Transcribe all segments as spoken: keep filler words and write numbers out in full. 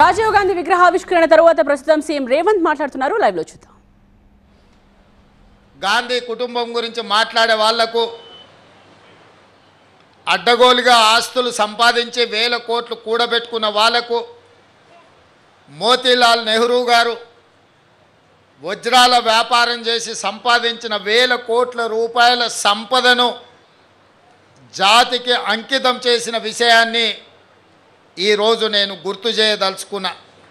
రాజీవ్ గాంధీ విగ్రహావిష్కరణ తర్వాత ప్రస్తుతం సీఎం రేవంత్ మాట్లాడుతున్నారు. లైవ్ లో చూద్దాం. గాంధీ కుటుంబం గురించి మాట్లాడే వాళ్లకు అడ్డగోలుగా ఆస్తులు సంపాదించి వేల కోట్లు కూడబెట్టుకున్న వాళ్లకు మోతీలాల్ నెహ్రూ గారు వజ్రాల వ్యాపారం చేసి సంపాదించిన వేల కోట్ల రూపాయల సంపదను జాతికి అంకితం చేసిన విషయాన్ని ఈరోజు నేను గుర్తు చేయదలుచుకున్నా.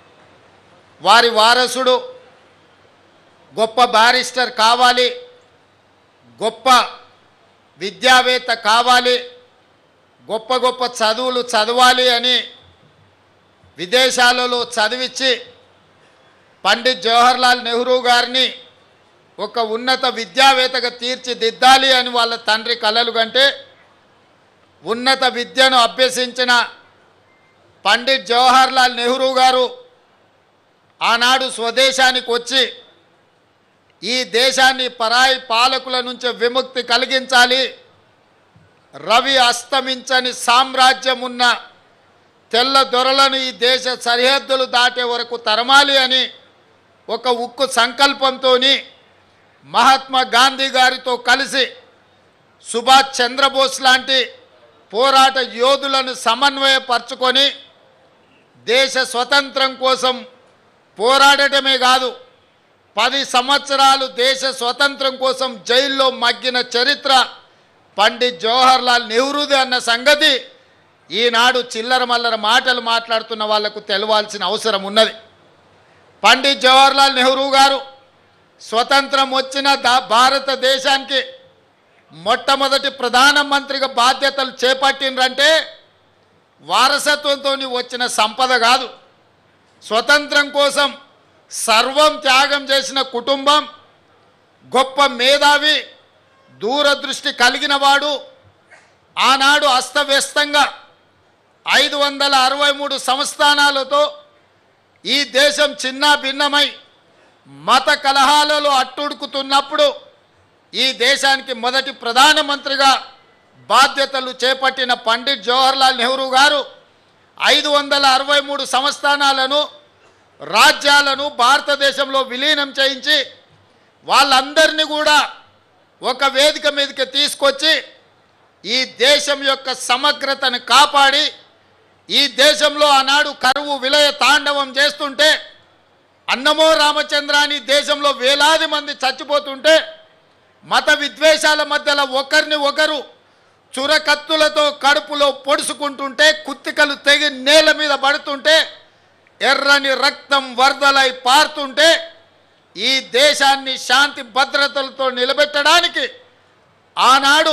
వారి వారసుడు గొప్ప బారిస్టర్ కావాలి, గొప్ప విద్యావేత్త కావాలి, గొప్ప గొప్ప చదువులు చదవాలి అని విదేశాలలో చదివించి పండిత్ జవహర్లాల్ నెహ్రూ గారిని ఒక ఉన్నత విద్యావేత్తగా తీర్చిదిద్దాలి అని వాళ్ళ తండ్రి కలలు కంటే ఉన్నత విద్యను అభ్యసించిన పండిత్ జవహర్లాల్ నెహ్రూ గారు ఆనాడు స్వదేశానికి వచ్చి ఈ దేశాన్ని పరాయి పాలకుల నుంచి విముక్తి కలిగించాలి, రవి అస్తమించని సామ్రాజ్యం ఉన్న తెల్ల దొరలను ఈ దేశ సరిహద్దులు దాటే వరకు తరమాలి అని ఒక ఉక్కు సంకల్పంతో మహాత్మా గాంధీ గారితో కలిసి సుభాష్ చంద్రబోస్ లాంటి పోరాట యోధులను సమన్వయపరచుకొని దేశ స్వతంత్రం కోసం పోరాడటమే కాదు, పది సంవత్సరాలు దేశ స్వతంత్రం కోసం జైల్లో మగ్గిన చరిత్ర పండిత్ జవహర్లాల్ నెహ్రూది అన్న సంగతి ఈనాడు చిల్లర మల్లర మాటలు మాట్లాడుతున్న వాళ్లకు తెలవాల్సిన అవసరం ఉన్నది. పండిత్ జవహర్లాల్ నెహ్రూ గారు స్వతంత్రం వచ్చిన భారతదేశానికి మొట్టమొదటి ప్రధానమంత్రిగా బాధ్యతలు చేపట్టినరంటే వారసత్వంతో వచ్చిన సంపద కాదు, స్వతంత్రం కోసం సర్వం త్యాగం చేసిన కుటుంబం, గొప్ప మేధావి, దూరదృష్టి కలిగిన వాడు. ఆనాడు అస్తవ్యస్తంగా ఐదు వందల అరవై మూడు సంస్థానాలతో ఈ దేశం చిన్న భిన్నమై మత కలహాలలో అట్టుడుకుతున్నప్పుడు ఈ దేశానికి మొదటి ప్రధానమంత్రిగా బాధ్యతలు చేపట్టిన పండిత్ జవహర్లాల్ నెహ్రూ గారు ఐదు వందల అరవై మూడు సంస్థానాలను రాజ్యాలను భారతదేశంలో విలీనం చేయించి వాళ్ళందరినీ కూడా ఒక వేదిక మీదకి తీసుకొచ్చి ఈ దేశం యొక్క సమగ్రతను కాపాడి ఈ దేశంలో ఆనాడు కరువు విలయ తాండవం చేస్తుంటే అన్నమో రామచంద్రాని దేశంలో వేలాది మంది చచ్చిపోతుంటే మత విద్వేషాల మధ్యలో ఒకరిని ఒకరు చురకత్తులతో కడుపులో పొడుచుకుంటుంటే కుత్తికలు తెగి నేల మీద పడుతుంటే ఎర్రని రక్తం వరదలై పారుతుంటే ఈ దేశాన్ని శాంతి భద్రతలతో నిలబెట్టడానికి ఆనాడు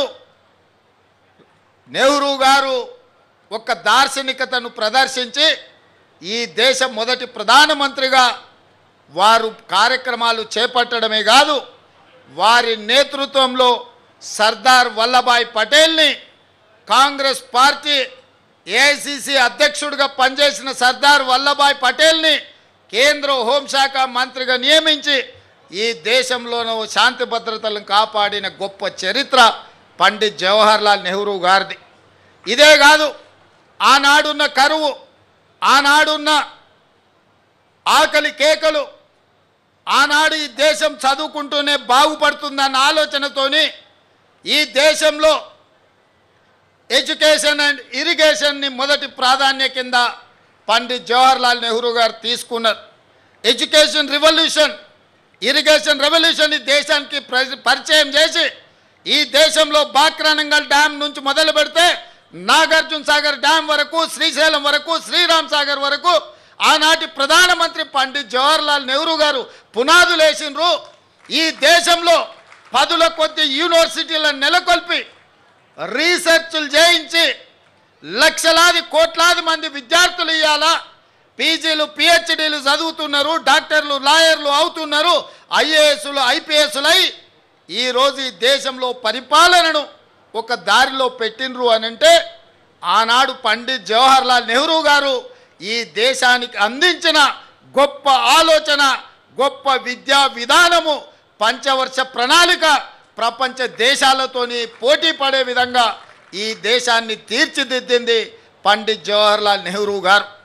నెహ్రూ గారు ఒక దార్శనికతను ప్రదర్శించి ఈ దేశ మొదటి ప్రధానమంత్రిగా వారు కార్యక్రమాలు చేపట్టడమే కాదు, వారి నేతృత్వంలో సర్దార్ వల్లభాయ్ పటేల్ని కాంగ్రెస్ పార్టీ ఏఐసిసి అధ్యక్షుడిగా పనిచేసిన సర్దార్ వల్లభాయ్ పటేల్ని కేంద్ర హోంశాఖ మంత్రిగా నియమించి ఈ దేశంలోనూ శాంతి భద్రతలను కాపాడిన గొప్ప చరిత్ర పండిత్ జవహర్లాల్ నెహ్రూ గారిది. ఇదే కాదు, ఆనాడున్న కరువు, ఆనాడున్న ఆకలి కేకలు, ఆనాడు ఈ దేశం చదువుకుంటూనే బాగుపడుతుందన్న ఆలోచనతోని ఈ దేశంలో ఎడ్యుకేషన్ అండ్ ఇరిగేషన్ని మొదటి ప్రాధాన్య కింద పండిత్ జవహర్లాల్ నెహ్రూ గారు తీసుకున్నారు. ఎడ్యుకేషన్ రివల్యూషన్, ఇరిగేషన్ రెవల్యూషన్ ఈ దేశానికి పరిచయం చేసి ఈ దేశంలో బాక్రానంగల్ డ్యామ్ నుంచి మొదలు పెడితే నాగార్జున సాగర్ డ్యామ్ వరకు, శ్రీశైలం వరకు, శ్రీరామ్ సాగర్ వరకు ఆనాటి ప్రధానమంత్రి పండిత్ జవహర్లాల్ నెహ్రూ గారు పునాదులు వేసినారు. ఈ దేశంలో పదుల కొద్ది యూనివర్సిటీలను నెలకొల్పి రీసెర్చ్లు చేయించి లక్షలాది కోట్లాది మంది విద్యార్థులు ఇవ్వాలా పీజీలు పిహెచ్డీలు చదువుతున్నారు, డాక్టర్లు లాయర్లు అవుతున్నారు, ఐఏఎస్లు ఐపీఎస్లై ఈరోజు ఈ దేశంలో పరిపాలనను ఒక దారిలో పెట్టినరు అని అంటే ఆనాడు పండిత్ జవహర్లాల్ నెహ్రూ గారు ఈ దేశానికి అందించిన గొప్ప ఆలోచన, గొప్ప విద్యా విధానము, పంచవర్ష ప్రణాళిక ప్రపంచ దేశాలతోని పోటీ పడే విధంగా ఈ దేశాన్ని తీర్చిదిద్దింది పండిత్ జవహర్లాల్ నెహ్రూ గారు.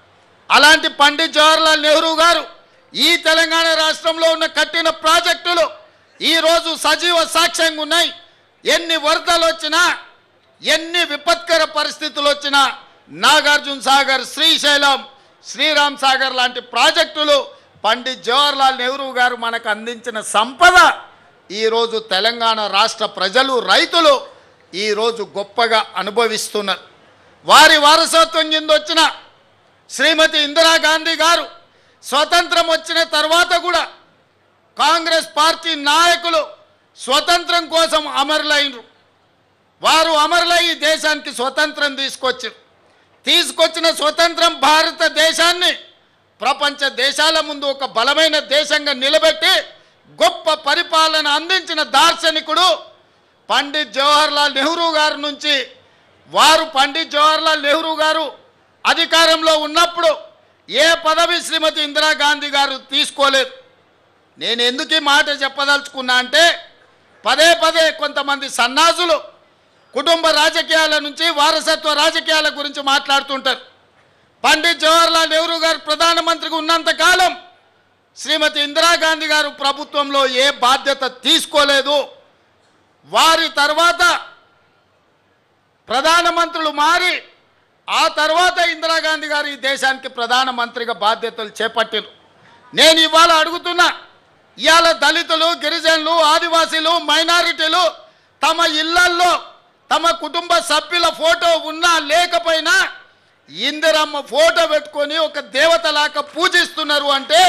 అలాంటి పండిత్ జవహర్లాల్ నెహ్రూ గారు ఈ తెలంగాణ రాష్ట్రంలో ఉన్న కట్టిన ప్రాజెక్టులు ఈరోజు సజీవ సాక్ష్యంగా ఉన్నాయి. ఎన్ని వరదలు వచ్చినా, ఎన్ని విపత్కర పరిస్థితులు వచ్చినా నాగార్జున సాగర్, శ్రీశైలం, శ్రీరామ్ సాగర్ లాంటి ప్రాజెక్టులు పండిత్ జవహర్లాల్ నెహ్రూ గారు మనకు అందించిన సంపద ఈరోజు తెలంగాణ రాష్ట్ర ప్రజలు, రైతులు ఈరోజు గొప్పగా అనుభవిస్తున్నారు. వారి వారసత్వం కింద వచ్చిన శ్రీమతి ఇందిరాగాంధీ గారు స్వతంత్రం వచ్చిన తర్వాత కూడా కాంగ్రెస్ పార్టీ నాయకులు స్వతంత్రం కోసం అమరులైనరు. వారు అమరులై ఈ దేశానికి స్వతంత్రం తీసుకొచ్చారు. తీసుకొచ్చిన స్వతంత్రం భారతదేశాన్ని ప్రపంచ దేశాల ముందు ఒక బలమైన దేశంగా నిలబెట్టి గొప్ప పరిపాలన అందించిన దార్శనికుడు పండిత్ జవహర్లాల్ నెహ్రూ గారి నుంచి వారు పండిత్ జవహర్లాల్ నెహ్రూ గారు అధికారంలో ఉన్నప్పుడు ఏ పదవి శ్రీమతి ఇందిరాగాంధీ గారు తీసుకోలేదు. నేను ఎందుకు ఈ మాట చెప్పదలుచుకున్నా అంటే పదే పదే కొంతమంది సన్నాసులు కుటుంబ రాజకీయాల నుంచి వారసత్వ రాజకీయాల గురించి మాట్లాడుతుంటారు. పండిత్ జవహర్లాల్ నెహ్రూ గారు ప్రధానమంత్రిగా ఉన్నంతకాలం శ్రీమతి ఇందిరాగాంధీ గారు ప్రభుత్వంలో ఏ బాధ్యత తీసుకోలేదు. వారి తర్వాత ప్రధానమంత్రులు మారి ఆ తర్వాత ఇందిరాగాంధీ గారు ఈ దేశానికి ప్రధానమంత్రిగా బాధ్యతలు చేపట్టారు. నేను ఇవాళ అడుగుతున్నా, ఇవాళ దళితులు, గిరిజనులు, ఆదివాసీలు, మైనారిటీలు తమ ఇళ్లల్లో తమ కుటుంబ సభ్యుల ఫోటో ఉన్నా లేకపోయినా ఇందిరమ్మ ఫోటో పెట్టుకొని ఒక దేవతలాగా పూజిస్తున్నారు అంటే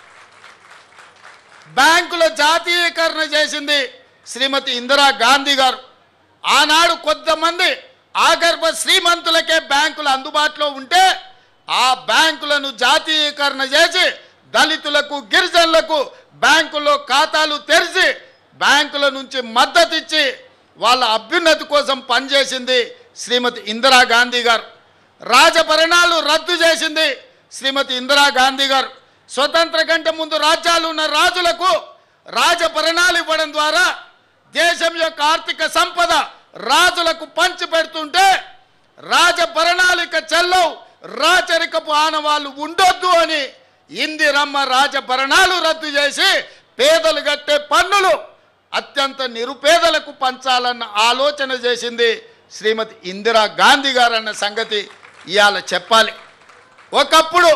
బ్యాంకుల జాతీయకరణ చేసింది శ్రీమతి ఇందిరాగాంధీ గారు. ఆనాడు కొంతమంది ఆగర్భ శ్రీమంతులకే బ్యాంకులు అందుబాటులో ఉంటే ఆ బ్యాంకులను జాతీయకరణ చేసి దళితులకు, గిరిజనులకు బ్యాంకుల్లో ఖాతాలు తెరిచి బ్యాంకుల నుంచి మద్దతు ఇచ్చి వాళ్ళ అభ్యున్నతి కోసం పనిచేసింది శ్రీమతి ఇందిరాగాంధీ గారు. రాజభరణాలు రద్దు చేసింది శ్రీమతి ఇందిరాగాంధీ గారు. స్వతంత్ర కంటే ముందు రాజ్యాలు ఉన్న రాజులకు రాజభరణాలు ఇవ్వడం ద్వారా దేశం యొక్క ఆర్థిక సంపద రాజులకు పంచి పెడుతుంటే రాజభరణాలిక చెల్లవు, రాచరికపు ఆనవాళ్ళు ఉండొద్దు అని ఇందిరమ్మ రాజభరణాలు రద్దు చేసి పేదలు కట్టే పన్నులు అత్యంత నిరుపేదలకు పంచాలన్న ఆలోచన చేసింది శ్రీమతి ఇందిరాగాంధీ గారు అన్న సంగతి ఇవాళ చెప్పాలి. ఒకప్పుడు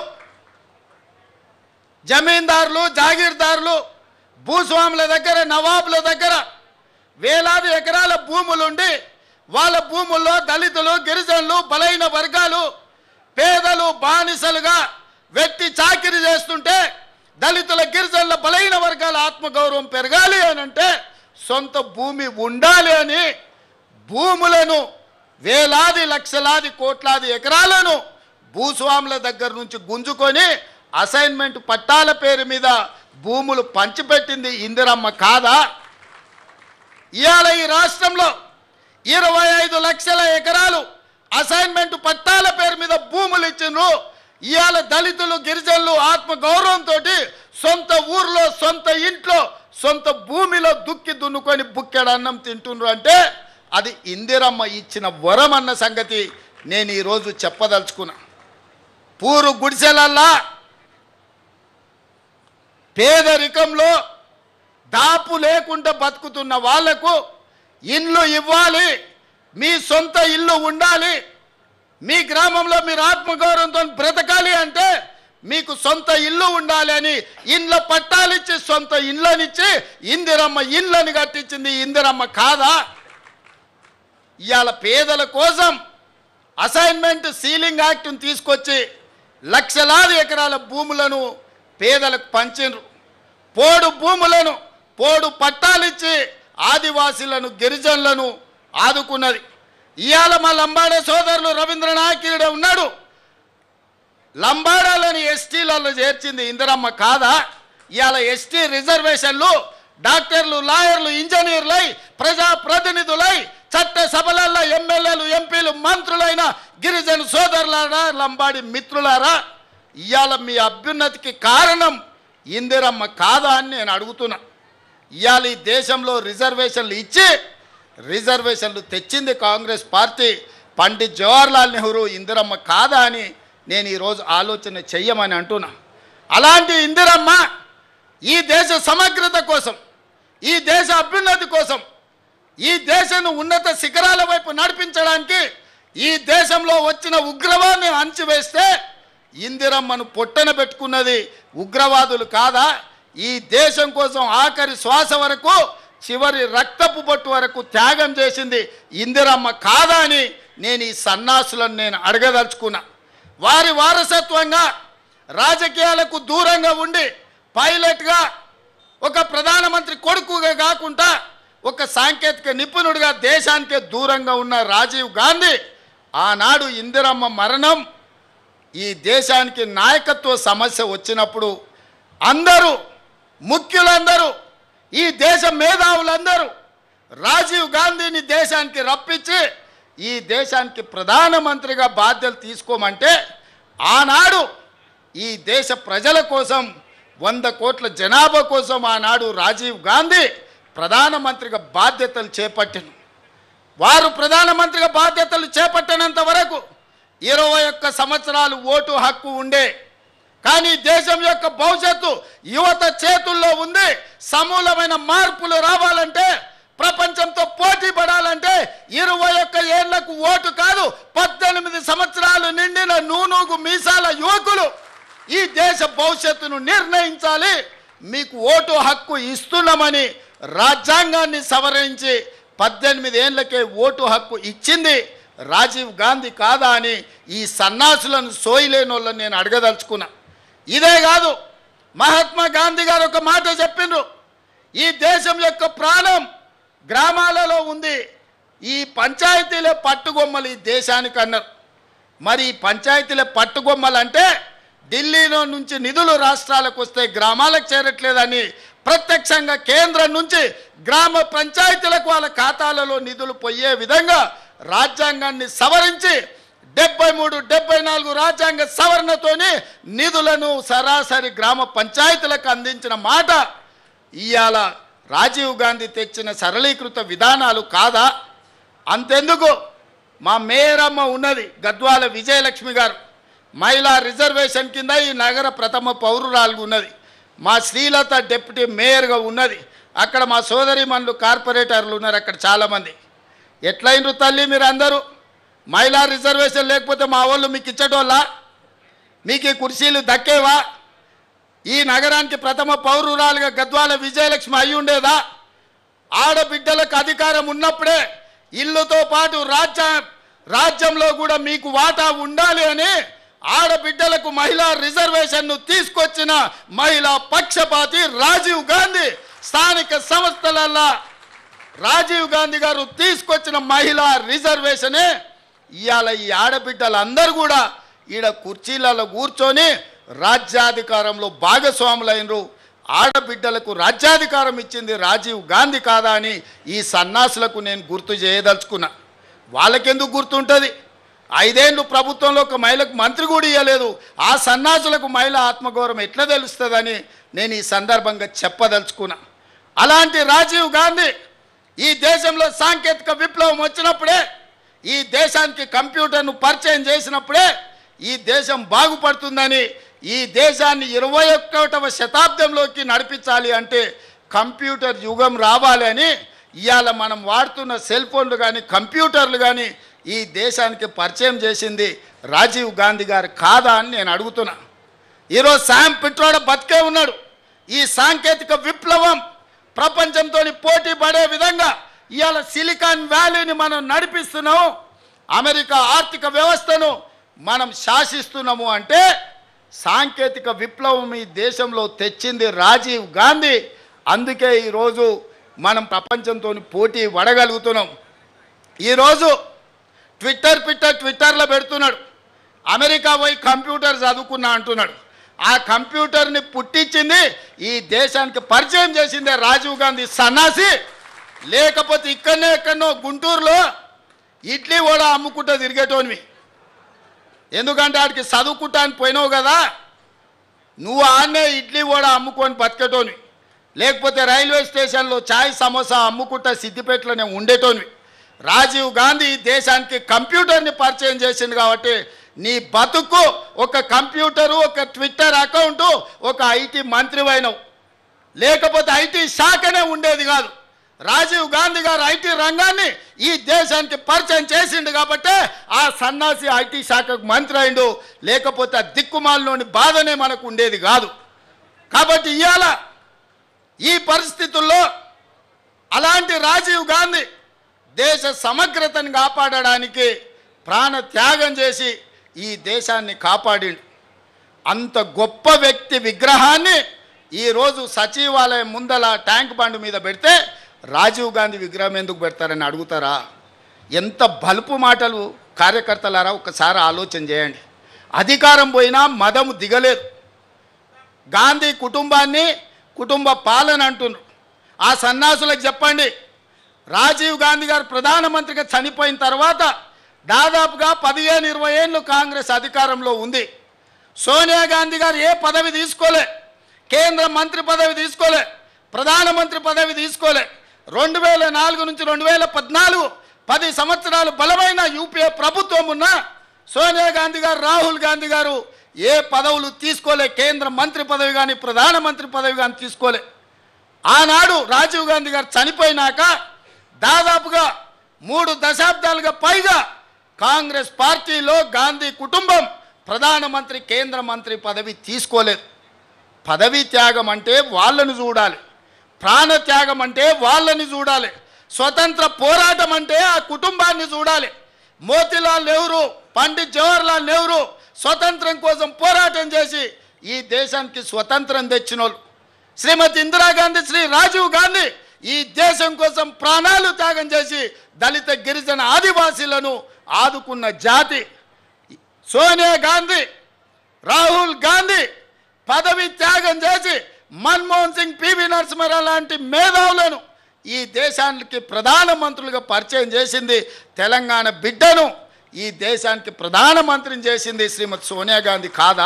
జమీందారులు, జాగీర్దారులు, భూస్వాముల దగ్గర, నవాబుల దగ్గర వేలాది ఎకరాల భూములుండి వాళ్ళ భూముల్లో దళితులు, గిరిజనులు, బలైన వర్గాలు, పేదలు బానిసలుగా వెట్టి చాకిరి చేస్తుంటే దళితుల, గిరిజనుల, బలైన వర్గాల ఆత్మగౌరవం పెరగాలి అని అంటే సొంత భూమి ఉండాలి అని భూములను వేలాది, లక్షలాది, కోట్లాది ఎకరాలను భూస్వాముల దగ్గర నుంచి గుంజుకొని అసైన్మెంట్ పట్టాల పేరు మీద భూములు పంచిపెట్టింది ఇందిరమ్మ కాదా? ఇవాళ ఈ రాష్ట్రంలో ఇరవై ఐదు లక్షల ఎకరాలు అసైన్మెంట్ పట్టాల పేరు మీద భూములు ఇచ్చిండ్రు. ఇవాళ దళితులు, గిరిజనులు ఆత్మగౌరవంతో సొంత ఊర్లో, సొంత ఇంట్లో, సొంత భూమిలో దుక్కి దున్నుకొని బుక్కెడు అన్నం తింటుండ్రు అంటే అది ఇందిరమ్మ ఇచ్చిన వరం అన్న సంగతి నేను ఈరోజు చెప్పదలుచుకున్నా. పూరు గుడిసెలల్లా పేదరికంలో దాపు లేకుండా బతుకుతున్న వాళ్లకు ఇల్లు ఇవ్వాలి, మీ సొంత ఇల్లు ఉండాలి, మీ గ్రామంలో మీరు ఆత్మగౌరవంతో బ్రతకాలి అంటే మీకు సొంత ఇల్లు ఉండాలి అని ఇండ్ల పట్టాలిచ్చి సొంత ఇళ్ళనిచ్చి ఇందిరమ్మ ఇళ్ళని కట్టించింది ఇందిరమ్మ కాదా? ఇవాళ పేదల కోసం అసైన్మెంట్ సీలింగ్ యాక్ట్ను తీసుకొచ్చి లక్షలాది ఎకరాల భూములను పేదలకు పంచిండ్రు. పోడు భూములను, పోడు పట్టాలిచ్చి ఆదివాసీలను, గిరిజనులను ఆదుకున్నది. ఇవాళ మా లంబాడే సోదరులు రవీంద్రనాయకుడు ఉన్నాడు, లంబాడాలని ఎస్టీలలో చేర్చింది ఇందిరమ్మ కాదా? ఇవాళ ఎస్టీ రిజర్వేషన్లు డాక్టర్లు, లాయర్లు, ఇంజనీర్లై, ప్రజాప్రతినిధులై చట్ట సభలలో ఎమ్మెల్యేలు, ఎంపీలు, మంత్రులైన గిరిజన సోదరులారా, లంబాడి మిత్రులారా, ఇవాళ మీ అభ్యున్నతికి కారణం ఇందిరమ్మ కాదా అని నేను అడుగుతున్నా. ఇవాళ ఈ దేశంలో రిజర్వేషన్లు ఇచ్చి రిజర్వేషన్లు తెచ్చింది కాంగ్రెస్ పార్టీ. పండిత్ జవహర్లాల్ నెహ్రూ ఇందిరమ్మ కాదా అని నేను ఈరోజు ఆలోచన చెయ్యమని అంటున్నా. అలాంటి ఇందిరమ్మ ఈ దేశ సమగ్రత కోసం, ఈ దేశ అభ్యున్నతి కోసం, ఈ దేశాన్ని ఉన్నత శిఖరాల వైపు నడిపించడానికి ఈ దేశంలో వచ్చిన ఉగ్రవాదాన్ని అణచివేస్తే ఇందిరమ్మను పొట్టన పెట్టుకున్నది ఉగ్రవాదులు కాదా? ఈ దేశం కోసం ఆఖరి శ్వాస వరకు, చివరి రక్తపు బొట్టు వరకు త్యాగం చేసింది ఇందిరమ్మ కాదా అని నేను ఈ సన్నాసులను నేను అడగదలుచుకున్నా. వారి వారసత్వంగా రాజకీయాలకు దూరంగా ఉండి పైలట్గా, ఒక ప్రధానమంత్రి కొడుకుగా కాకుండా ఒక సాంకేతిక నిపుణుడిగా దేశానికే దూరంగా ఉన్న రాజీవ్ గాంధీ ఆనాడు ఇందిరమ్మ మరణం ఈ దేశానికి నాయకత్వ సమస్య వచ్చినప్పుడు అందరూ, ముఖ్యులందరూ, ఈ దేశ మేధావులందరూ రాజీవ్ గాంధీని దేశానికి రప్పించి ఈ దేశానికి ప్రధానమంత్రిగా బాధ్యతలు తీసుకోమంటే ఆనాడు ఈ దేశ ప్రజల కోసం, వంద కోట్ల జనాభా కోసం ఆనాడు రాజీవ్ గాంధీ ప్రధానమంత్రిగా బాధ్యతలు చేపట్టాను. వారు ప్రధానమంత్రిగా బాధ్యతలు చేపట్టినంత వరకు ఇరవై ఒక్క సంవత్సరాలు ఓటు హక్కు ఉండే. కానీ దేశం యొక్క భవిష్యత్తు యువత చేతుల్లో ఉంది. సమూలమైన మార్పులు రావాలంటే, ప్రపంచంతో పోటీ పడాలంటే ఇరవై ఒక్క ఏళ్లకు ఓటు కాదు, పద్దెనిమిది సంవత్సరాలు నిండిన నూనూగు మీసాల యువకులు ఈ దేశ భవిష్యత్తును నిర్ణయించాలి. మీకు ఓటు హక్కు ఇస్తున్నామని రాజ్యాంగాన్ని సవరించి పద్దెనిమిది ఏళ్లకే ఓటు హక్కు ఇచ్చింది రాజీవ్ గాంధీ కాదా అని ఈ సన్నాసులను, సోయిలేని వాళ్ళని నేను అడగదలుచుకున్నా. ఇదే కాదు, మహాత్మా గాంధీ గారు ఒక మాట చెప్పిండ్రు, ఈ దేశం యొక్క ప్రాణం గ్రామాలలో ఉంది, ఈ పంచాయతీలే పట్టుగొమ్మలు ఈ దేశానికి అన్నారు. మరి ఈ పంచాయతీలే పట్టుగొమ్మలు అంటే ఢిల్లీలో నుంచి నిధులు రాష్ట్రాలకు వస్తే గ్రామాలకు చేరట్లేదని ప్రత్యక్షంగా కేంద్రం నుంచి గ్రామ పంచాయతీలకు వాళ్ళ ఖాతాలలో నిధులు పోయే విధంగా రాజ్యాంగాన్ని సవరించి డెబ్బై మూడు డెబ్బై నాలుగు రాజ్యాంగ సవరణతోని నిధులను సరాసరి గ్రామ పంచాయతీలకు అందించిన మాట ఇవాళ రాజీవ్ గాంధీ తెచ్చిన సరళీకృత విధానాలు కాదా? అంతెందుకు, మా మేయరమ్మ ఉన్నది గద్వాల విజయలక్ష్మి గారు, మహిళా రిజర్వేషన్ కింద ఈ నగర ప్రథమ పౌరురాలు ఉన్నది. మా శ్రీలత డిప్యూటీ మేయర్గా ఉన్నది. అక్కడ మా సోదరిమణులు కార్పొరేటర్లు ఉన్నారు అక్కడ చాలామంది. ఎట్లయినరు తల్లి మీరు అందరూ? మహిళా రిజర్వేషన్ లేకపోతే మా వాళ్ళు మీకు ఇచ్చటోళ్ళా? మీకు ఈ కుర్చీలు దక్కేవా? ఈ నగరానికి ప్రథమ పౌరురాలుగా గద్వాల విజయలక్ష్మి అయి ఉండేదా? ఆడబిడ్డలకు అధికారం ఉన్నప్పుడే ఇల్లుతో పాటు రాజ్య రాజ్యంలో కూడా మీకు వాటా ఉండాలి అని ఆడబిడ్డలకు మహిళా రిజర్వేషన్ను తీసుకొచ్చిన మహిళా పక్షపాతి రాజీవ్ గాంధీ. స్థానిక సంస్థలల్లో రాజీవ్ గాంధీ గారు తీసుకొచ్చిన మహిళా రిజర్వేషనే ఇవాళ ఈ ఆడబిడ్డలందరూ కూడా ఈడ కుర్చీలలో కూర్చొని రాజ్యాధికారంలో భాగస్వాములైనరు. ఆడబిడ్డలకు రాజ్యాధికారం ఇచ్చింది రాజీవ్ గాంధీ కాదా అని ఈ సన్నాసులకు నేను గుర్తు చేయదలుచుకున్నా. వాళ్ళకెందుకు గుర్తుంటుంది? ఐదేళ్ళు ప్రభుత్వంలో ఒక మహిళకు మంత్రి కూడా ఇవ్వలేదు. ఆ సన్నాసులకు మహిళ ఆత్మగౌరవం ఎట్లా తెలుస్తుందని నేను ఈ సందర్భంగా చెప్పదలుచుకున్నా. అలాంటి రాజీవ్ గాంధీ ఈ దేశంలో సాంకేతిక విప్లవం వచ్చినప్పుడే, ఈ దేశానికి కంప్యూటర్ను పరిచయం చేసినప్పుడే ఈ దేశం బాగుపడుతుందని, ఈ దేశాన్ని ఇరవై ఒకటవ శతాబ్దంలోకి నడిపించాలి అంటే కంప్యూటర్ యుగం రావాలి అని ఇవాళ మనం వాడుతున్న సెల్ ఫోన్లు కానీ కంప్యూటర్లు కానీ ఈ దేశానికి పరిచయం చేసింది రాజీవ్ గాంధీ గారు కాదా అని నేను అడుగుతున్నా. ఈరోజు శామ్ పిట్రోడా బతికే ఉన్నాడు. ఈ సాంకేతిక విప్లవం ప్రపంచంతో పోటీ పడే విధంగా ఇవాళ సిలికాన్ వ్యాలీని మనం నడిపిస్తున్నాము, అమెరికా ఆర్థిక వ్యవస్థను మనం శాసిస్తున్నాము అంటే సాంకేతిక విప్లవం ఈ దేశంలో తెచ్చింది రాజీవ్ గాంధీ. అందుకే ఈరోజు మనం ప్రపంచంతో పోటీ పడగలుగుతున్నాం. ఈరోజు ట్విట్టర్ పిట్టర్ ట్విట్టర్లో పెడుతున్నాడు, అమెరికా పోయి కంప్యూటర్ చదువుకున్నా అంటున్నాడు. ఆ కంప్యూటర్ని పుట్టించింది, ఈ దేశానికి పరిచయం చేసిందే రాజీవ్ గాంధీ సన్నాసి. లేకపోతే ఇక్కడనే ఎక్కడనో గుంటూరులో ఇడ్లీ కూడా అమ్ముకుంటూ తిరిగేటోనివి. ఎందుకంటే వాడికి చదువుకుంటానికి పోయినావు కదా, నువ్వు ఆన్నే ఇడ్లీ కూడా అమ్ముకొని బతికేటోనివి. లేకపోతే రైల్వే స్టేషన్లో చాయ్ సమోసా అమ్ముకుంటా సిద్దిపేటలోనే ఉండేటోనివి. రాజీవ్ గాంధీ దేశానికి కంప్యూటర్ని పరిచయం చేసింది కాబట్టి నీ బతుకు ఒక కంప్యూటరు, ఒక ట్విట్టర్ అకౌంటు, ఒక ఐటీ మంత్రివైనవు. లేకపోతే ఐటీ శాఖనే ఉండేది కాదు. రాజీవ్ గాంధీ గారు ఐటీ రంగాన్ని ఈ దేశానికి పరిచయం చేసిండు కాబట్టి ఆ సన్నాసి ఐటీ శాఖకు మంత్రి అయిండు. లేకపోతే ఆ దిక్కుమాలలోని బాధనే మనకు ఉండేది కాదు. కాబట్టి ఇవాళ ఈ పరిస్థితుల్లో అలాంటి రాజీవ్ గాంధీ దేశ సమగ్రతను కాపాడడానికి ప్రాణ త్యాగం చేసి ఈ దేశాన్ని కాపాడిండు. అంత గొప్ప వ్యక్తి విగ్రహాన్ని ఈరోజు సచివాలయం ముందల ట్యాంక్ బండ్ మీద పెడితే రాజీవ్ గాంధీ విగ్రహం ఎందుకు పెడతారని అడుగుతారా? ఎంత బలుపు మాటలు కార్యకర్తలారా, ఒకసారి ఆలోచన చేయండి. అధికారం పోయినా మదము దిగలేదు. గాంధీ కుటుంబాన్ని కుటుంబ పాలన అంటున్నారు. ఆ సన్నాసులకు చెప్పండి, రాజీవ్ గాంధీ గారు ప్రధానమంత్రిగా చనిపోయిన తర్వాత దాదాపుగా పదిహేను ఇరవై ఏళ్ళు కాంగ్రెస్ అధికారంలో ఉంది. సోనియా గాంధీ గారు ఏ పదవి తీసుకోలే, కేంద్ర మంత్రి పదవి తీసుకోలే, ప్రధానమంత్రి పదవి తీసుకోలే. రెండు వేల నాలుగు నుంచి రెండు వేల పద్నాలుగు పది సంవత్సరాలు బలమైన యూపీఏ ప్రభుత్వం ఉన్న సోనియా గాంధీ గారు, రాహుల్ గాంధీ గారు ఏ పదవులు తీసుకోలే. కేంద్ర మంత్రి పదవి కానీ ప్రధానమంత్రి పదవి కానీ తీసుకోలే. ఆనాడు రాజీవ్ గాంధీ గారు చనిపోయినాక దాదాపుగా మూడు దశాబ్దాలుగా పైగా కాంగ్రెస్ పార్టీలో గాంధీ కుటుంబం ప్రధానమంత్రి, కేంద్ర మంత్రి పదవి తీసుకోలేదు. పదవి త్యాగం అంటే వాళ్ళని చూడాలి, ప్రాణ త్యాగం అంటే వాళ్ళని చూడాలి, స్వతంత్ర పోరాటం అంటే ఆ కుటుంబాన్ని చూడాలి. మోతీలాల్ నెహ్రూ, పండిత్ జవహర్లాల్ నెహ్రూ స్వతంత్రం కోసం పోరాటం చేసి ఈ దేశానికి స్వతంత్రం తెచ్చినోళ్ళు. శ్రీమతి ఇందిరాగాంధీ, శ్రీ రాజీవ్ గాంధీ ఈ దేశం కోసం ప్రాణాలు త్యాగం చేసి దళిత గిరిజన ఆదివాసీలను ఆదుకున్న జాతి. సోనియా గాంధీ, రాహుల్ గాంధీ పదవి త్యాగం చేసి మన్మోహన్ సింగ్, పివి నరసింహారావు లాంటి మేధావులను ఈ దేశానికి ప్రధానమంత్రులుగా పరిచయం చేసింది. తెలంగాణ బిడ్డను ఈ దేశానికి ప్రధానమంత్రిని చేసింది శ్రీమతి సోనియా గాంధీ కాదా?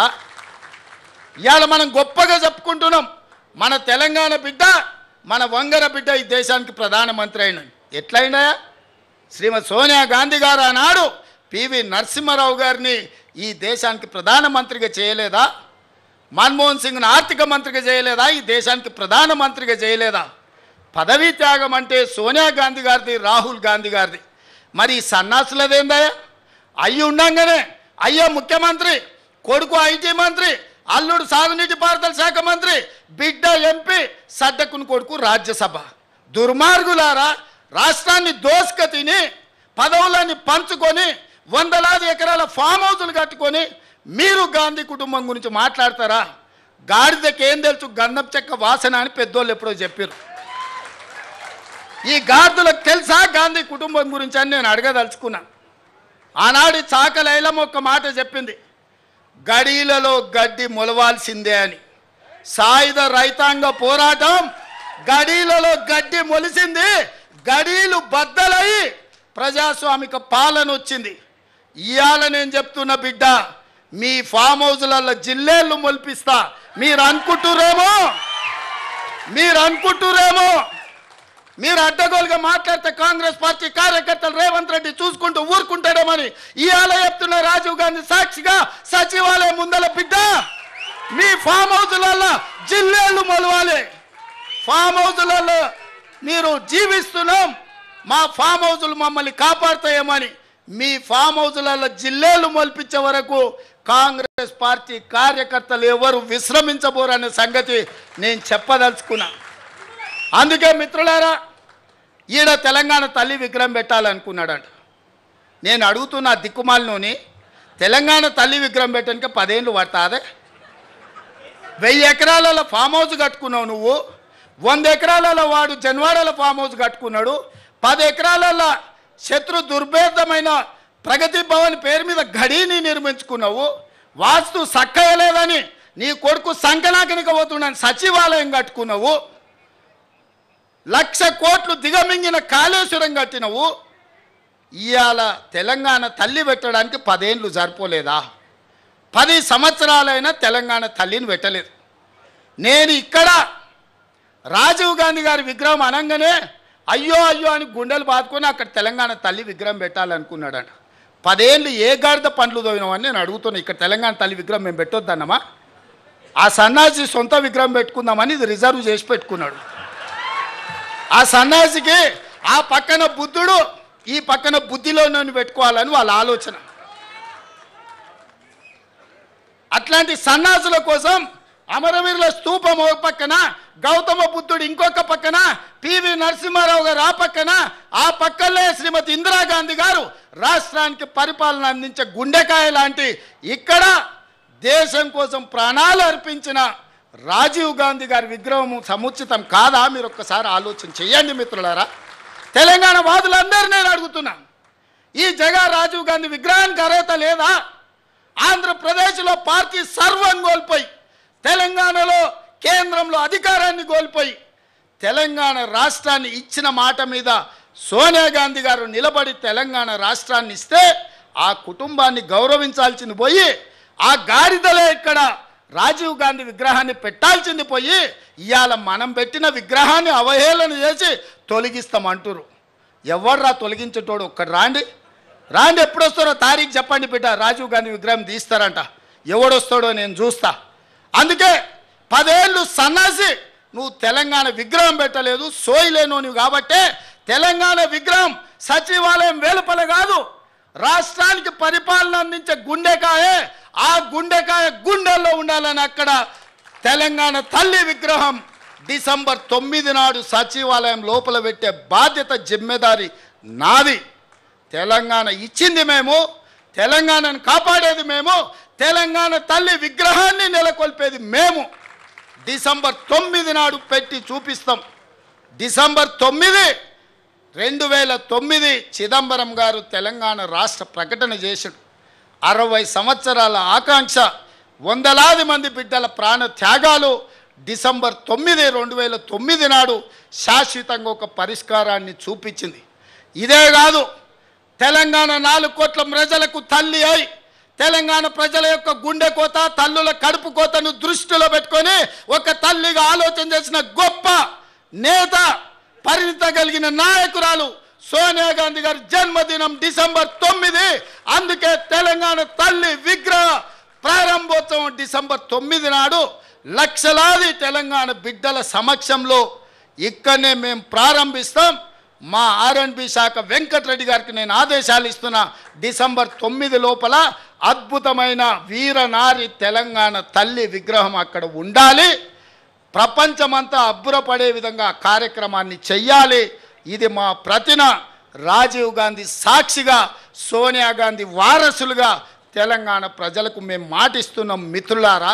ఇవాళ మనం గొప్పగా చెప్పుకుంటున్నాం, మన తెలంగాణ బిడ్డ, మన వంగర బిడ్డ ఈ దేశానికి ప్రధానమంత్రి అయిన. ఎట్లయినా శ్రీమతి సోనియా గాంధీ గారు ఆనాడు పివి నరసింహారావు గారిని ఈ దేశానికి ప్రధానమంత్రిగా చేయలేదా? మన్మోహన్ సింగ్ను ఆర్థిక మంత్రిగా చేయలేదా? ఈ దేశానికి ప్రధానమంత్రిగా చేయలేదా? పదవీ త్యాగం అంటే సోనియా గాంధీ గారిది, రాహుల్ గాంధీ గారిది. మరి ఈ సన్నాసులదేందయ్యా? అయ్యి ఉండంగానే అయ్యో ముఖ్యమంత్రి, కొడుకు ఐటీ మంత్రి, అల్లుడు సాగునీటి పారుదల శాఖ మంత్రి, బిడ్డ ఎంపీ, సడ్డకుని కొడుకు రాజ్యసభ. దుర్మార్గులారా, రాష్ట్రాన్ని దోసుక తిని పదవులని పంచుకొని వందలాది ఎకరాల ఫామ్ హౌజులు కట్టుకొని మీరు గాంధీ కుటుంబం గురించి మాట్లాడతారా? గాడిదకి ఏం తెలుసు గంధం చెక్క వాసన అని పెద్దోళ్ళు ఎప్పుడో చెప్పారు. ఈ గాడిదలకు తెలుసా గాంధీ కుటుంబం గురించి అని నేను అడగదలుచుకున్నా. ఆనాడు చాకలైలం ఒక మాట చెప్పింది, గడీలలో గడ్డి మొలవాల్సిందే అని. సాయుధ రైతాంగ పోరాటం గడీలలో గడ్డి మొలిసింది, గడీలు బద్దలై ప్రజాస్వామిక పాలన వచ్చింది. ఇవాళ నేను చెప్తున్న బిడ్డ, మీ ఫామ్ హౌజులలో జిల్లేళ్ళు మొలిపిస్తా. మీరు అనుకుంటురేమో మీరు అనుకుంటురేమో మీరు అడ్డగోలుగా మాట్లాడితే కాంగ్రెస్ పార్టీ కార్యకర్తలు రేవంత్ రెడ్డి చూసుకుంటూ ఊరుకుంటాడేమని ఇవాళ చెప్తున్న రాజీవ్ గాంధీ సాక్షిగా సచివాలయం ముందల బిడ్డ, మీ ఫామ్ హౌజులలో జిల్లేళ్ళు మొలవాలి. ఫామ్ హౌజులలో మీరు జీవిస్తున్నాం, మా ఫామ్ హౌజులు మమ్మల్ని కాపాడుతాయేమని మీ ఫామ్ హౌజులలో జిల్లేలు మొలిపించే వరకు కాంగ్రెస్ పార్టీ కార్యకర్తలు ఎవరు విశ్రమించబోరనే సంగతి నేను చెప్పదలుచుకున్నా. అందుకే మిత్రులారా, ఈడ తెలంగాణ తల్లి విగ్రహం పెట్టాలనుకున్నాడంట. నేను అడుగుతున్న దిక్కుమాలినోని, తెలంగాణ తల్లి విగ్రహం పెట్టడానికి పదేళ్ళు పడతాదే? వెయ్యి ఎకరాలలో ఫామ్ హౌస్ కట్టుకున్నావు నువ్వు, వంద ఎకరాలలో వాడు జన్వాడల ఫామ్ హౌస్ కట్టుకున్నాడు, పది ఎకరాలలో శత్రు దుర్భేదమైన ప్రగతి భవన్ పేరు మీద గడీని నిర్మించుకున్నావు. వాస్తు సక్కయలేదని నీ కొడుకు సంకనాకనిక పోతున్నాను సచివాలయం కట్టుకున్నావు. లక్ష కోట్లు దిగమింగిన కాళేశ్వరం కట్టినవు. ఇవాళ తెలంగాణ తల్లి పెట్టడానికి పదేళ్ళు సరిపోలేదా? పది సంవత్సరాలైనా తెలంగాణ తల్లిని పెట్టలేదు. నేను ఇక్కడ రాజీవ్ గాంధీ గారి విగ్రహం అనగానే అయ్యో అయ్యో అని గుండెలు బాదుకొని అక్కడ తెలంగాణ తల్లి విగ్రహం పెట్టాలనుకున్నాడంట. పదేళ్ళు ఏ గాడిద పండ్లు తోవినామని నేను అడుగుతున్నా. ఇక్కడ తెలంగాణ తల్లి విగ్రహం మేము పెట్టొద్దన్నమా? ఆ సన్నాసి సొంత విగ్రహం పెట్టుకుందామని ఇది రిజర్వ్ చేసి పెట్టుకున్నాడు. ఆ సన్నాసికి ఆ పక్కన బుద్ధుడు, ఈ పక్కన బుద్ధిలో నన్ను పెట్టుకోవాలని వాళ్ళ ఆలోచన. అట్లాంటి సన్నాసుల కోసం అమరవీరుల స్తూపం ఒక పక్కన, గౌతమ బుద్ధుడు ఇంకొక పక్కన, పివి నరసింహారావు గారు ఆ పక్కన, ఆ పక్కనే శ్రీమతి ఇందిరాగాంధీ గారు రాష్ట్రానికి పరిపాలన అందించే గుండెకాయ లాంటి ఇక్కడ దేశం కోసం ప్రాణాలు అర్పించిన రాజీవ్ గాంధీ గారి విగ్రహం సముచితం కాదా? మీరు ఒక్కసారి ఆలోచన చేయండి మిత్రులారా. తెలంగాణ వాదులందరూ నేను అడుగుతున్నాను, ఈ జగ రాజీవ్ గాంధీ విగ్రహానికి అర్హత లేదా? ఆంధ్రప్రదేశ్లో పార్టీ సర్వం కోల్పోయి, తెలంగాణలో కేంద్రంలో అధికారాన్ని కోల్పోయి, తెలంగాణ రాష్ట్రాన్ని ఇచ్చిన మాట మీద సోనియా గాంధీ గారు నిలబడి తెలంగాణ రాష్ట్రాన్ని ఇస్తే ఆ కుటుంబాన్ని గౌరవించాల్సింది పోయి, ఆ గాడిదలే ఇక్కడ రాజీవ్ గాంధీ విగ్రహాన్ని పెట్టాల్సింది పోయి ఇవాళ మనం పెట్టిన విగ్రహాన్ని అవహేళన చేసి తొలగిస్తామంటారు. ఎవర్రా తొలగించేటోడు? ఒక్కడు రాండి రాండి ఎప్పుడు వస్తారో తారీఖు చెప్పండి బిడ్డ. రాజీవ్ గాంధీ విగ్రహం తీస్తారంట, ఎవడొస్తాడో నేను చూస్తా. అందుకే పదేళ్ళు సన్నాసి నువ్వు తెలంగాణ విగ్రహం పెట్టలేదు, సోయిలేను నువ్వు కాబట్టే తెలంగాణ విగ్రహం సచివాలయం వెలుపల కాదు, రాష్ట్రానికి పరిపాలన అందించే గుండెకాయే, ఆ గుండెకాయ గుండెల్లో ఉండాలని అక్కడ తెలంగాణ తల్లి విగ్రహం డిసెంబర్ తొమ్మిది నాడు సచివాలయం లోపల పెట్టే బాధ్యత జిమ్మెదారి నాది. తెలంగాణ ఇచ్చింది మేము, తెలంగాణను కాపాడేది మేము, తెలంగాణ తల్లి విగ్రహాన్ని నెలకొల్పేది మేము. డిసెంబర్ తొమ్మిది నాడు పెట్టి చూపిస్తాం. డిసెంబర్ తొమ్మిది రెండు వేల తొమ్మిది చిదంబరం గారు తెలంగాణ రాష్ట్ర ప్రకటన చేశాడు. అరవై సంవత్సరాల ఆకాంక్ష, వందలాది మంది బిడ్డల ప్రాణ త్యాగాలు డిసెంబర్ తొమ్మిది రెండు వేల తొమ్మిది నాడు శాశ్వతంగా ఒక పరిష్కారాన్ని చూపించింది. ఇదే కాదు, తెలంగాణ నాలుగు కోట్ల ప్రజలకు తల్లి అయి తెలంగాణ ప్రజల యొక్క గుండె కోత, తల్లుల కడుపు కోతను దృష్టిలో పెట్టుకొని ఒక తల్లిగా ఆలోచన చేసిన గొప్ప నేత, పరిణిత కలిగిన నాయకురాలు సోనియా గాంధీ గారి జన్మదినం డిసెంబర్ తొమ్మిది. అందుకే తెలంగాణ తల్లి విగ్రహ ప్రారంభోత్సవం డిసెంబర్ తొమ్మిది నాడు లక్షలాది తెలంగాణ బిడ్డల సమక్షంలో ఇక్కడనే మేము ప్రారంభిస్తాం. మా ఆర్ అండ్ బి శాఖ వెంకటరెడ్డి గారికి నేను ఆదేశాలు ఇస్తున్నా, డిసెంబర్ తొమ్మిది లోపల అద్భుతమైన వీరనారి తెలంగాణ తల్లి విగ్రహం అక్కడ ఉండాలి. ప్రపంచమంతా అబ్బురపడే విధంగా కార్యక్రమాన్ని చెయ్యాలి. ఇది మా ప్రతిన రాజీవ్ గాంధీ సాక్షిగా, సోనియా గాంధీ వారసులుగా తెలంగాణ ప్రజలకు మేము మాటిస్తున్నాం. మిత్రులారా,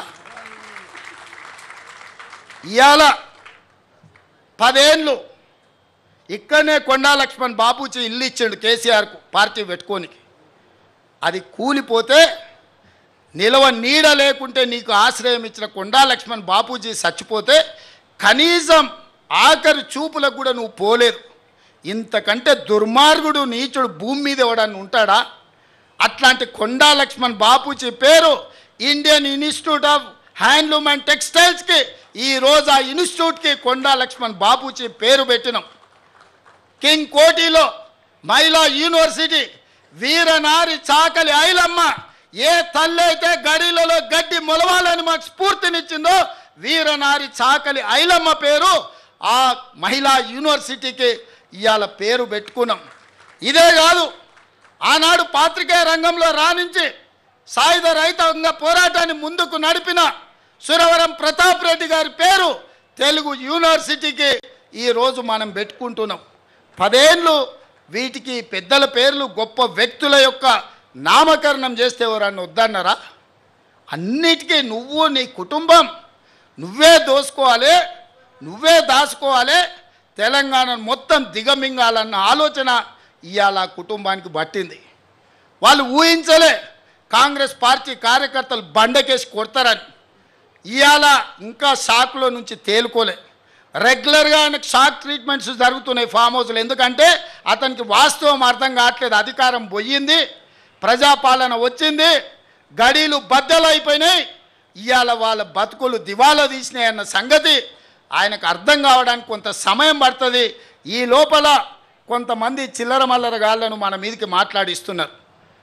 ఇవాళ పదేళ్ళు ఇక్కడనే కొండా లక్ష్మణ్ బాపూజీ ఇల్లు ఇచ్చాడు కేసీఆర్కు పార్టీ పెట్టుకోనికి. అది కూలిపోతే నిలవ నీడ లేకుంటే నీకు ఆశ్రయం ఇచ్చిన కొండా లక్ష్మణ్ బాపూజీ చచ్చిపోతే కనీసం ఆఖరి చూపులకు కూడా నువ్వు పోలేదు. ఇంతకంటే దుర్మార్గుడు నీచుడు భూమి మీద ఎవడని ఉంటాడా? అట్లాంటి కొండా లక్ష్మణ్ బాపూజీ పేరు Indian institute of handloom and టెక్స్టైల్స్కి ఈరోజు ఆ ఇన్స్టిట్యూట్కి కొండా లక్ష్మణ్ బాపూజీ పేరు పెట్టినాం. కింగ్ కోటిలో మహిళా యూనివర్సిటీ వీరనారి చాకలి ఐలమ్మ ఏ తల్లి అయితే గడిలలో గడ్డి మొలవాలని మాకు స్ఫూర్తినిచ్చిందో వీరనారి చాకలి ఐలమ్మ పేరు ఆ మహిళా యూనివర్సిటీకి ఇవాళ పేరు పెట్టుకున్నాం. ఇదే కాదు, ఆనాడు పాత్రికేయ రంగంలో రాణించి సాయుధ రైతాంగ పోరాటాన్ని ముందుకు నడిపిన సురవరం ప్రతాప్ రెడ్డి గారి పేరు తెలుగు యూనివర్సిటీకి ఈరోజు మనం పెట్టుకుంటున్నాం. పదేళ్ళు వీటికి పెద్దల పేర్లు గొప్ప వ్యక్తుల యొక్క నామకరణం చేస్తే ఎవరన్నా వద్దన్నారా? అన్నిటికీ నువ్వు నీ కుటుంబం నువ్వే దోసుకోవాలి, నువ్వే దాచుకోవాలి, తెలంగాణను మొత్తం దిగమింగాలన్న ఆలోచన ఇవాళ కుటుంబానికి పట్టింది. వాళ్ళు ఊహించలే కాంగ్రెస్ పార్టీ కార్యకర్తలు బండకేసి కొడతారని. ఇవాళ ఇంకా షాక్లో నుంచి తేలుకోలే. రెగ్యులర్గా ఆయనకు షాక్ ట్రీట్మెంట్స్ జరుగుతున్నాయి ఫామ్ హౌస్లో. ఎందుకంటే అతనికి వాస్తవం అర్థం కావట్లేదు. అధికారం పోయింది, ప్రజాపాలన వచ్చింది, గడీలు బద్దలైపోయినాయి, ఇవాళ వాళ్ళ బతుకులు దివాలా తీసినాయి అన్న సంగతి ఆయనకు అర్థం కావడానికి కొంత సమయం పడుతుంది. ఈ లోపల కొంతమంది చిల్లర మల్లర గాళ్ళను మన మీదకి మాట్లాడిస్తున్నారు.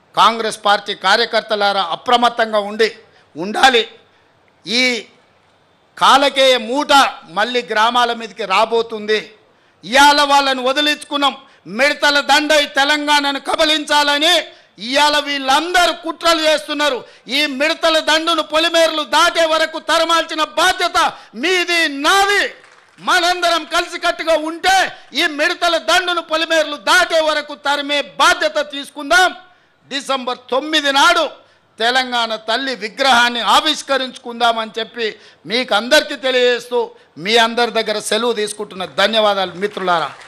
కాంగ్రెస్ పార్టీ కార్యకర్తలారా అప్రమత్తంగా ఉండి ఉండాలి. ఈ కాలకేయ మూట మళ్ళీ గ్రామాల మీదకి రాబోతుంది. ఇవాళ వాళ్ళని వదిలించుకున్నాం. మిడతల దండై తెలంగాణను కబలించాలని ఇవాళ వీళ్ళందరూ కుట్రలు చేస్తున్నారు. ఈ మిడతల దండును పొలిమేరలు దాటే వరకు తరమాల్చిన బాధ్యత మీది, నాది. మనందరం కలిసికట్టుగా ఉంటే ఈ మిడతల దండును పొలిమేరలు దాటే వరకు తరిమే బాధ్యత తీసుకుందాం. డిసెంబర్ తొమ్మిది నాడు తెలంగాణ తల్లి విగ్రహాన్ని ఆవిష్కరించుకుందామని చెప్పి మీకు అందరికీ తెలియజేస్తూ మీ అందరి దగ్గర సెలవు తీసుకుంటున్న ధన్యవాదాలు మిత్రులారా.